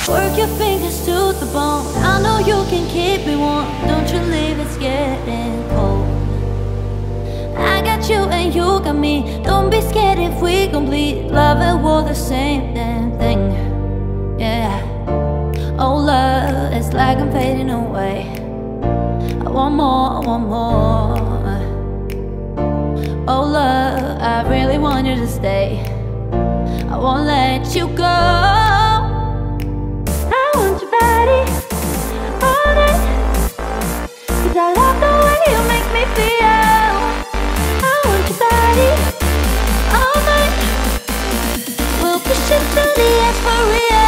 Work your fingers to the bone. I know you can keep me warm. Don't you leave, it's getting cold. I got you and you got me. Don't be scared if we complete. Love and war the same damn thing. Yeah. Oh love, it's like I'm fading away. I want more, I want more. Oh love, I really want you to stay. I won't let you go. I want your body all night, 'cause I love the way you make me feel. I want your body all night. We'll push it to the edge for real.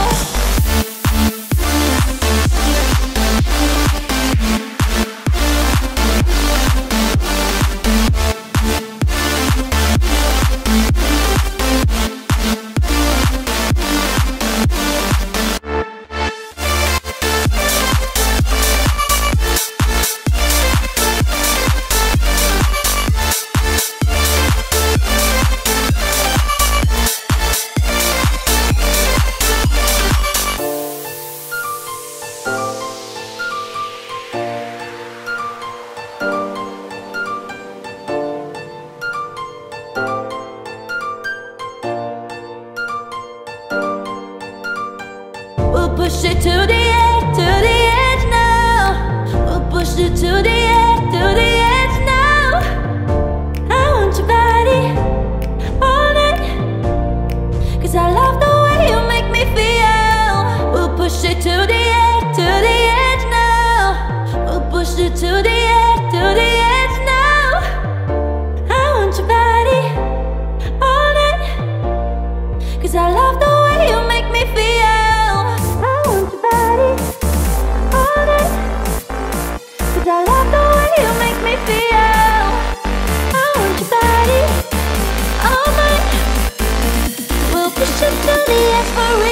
We'll push it to the edge now. We'll push it to the edge now. I want your body all night, 'cause I love the way you make me feel. We'll push it to the edge now. We'll push it to the edge now. I want your body all night, 'cause I love the way you make me feel. I love the way you make me feel. I want your body all night. We'll push it to the edge for real.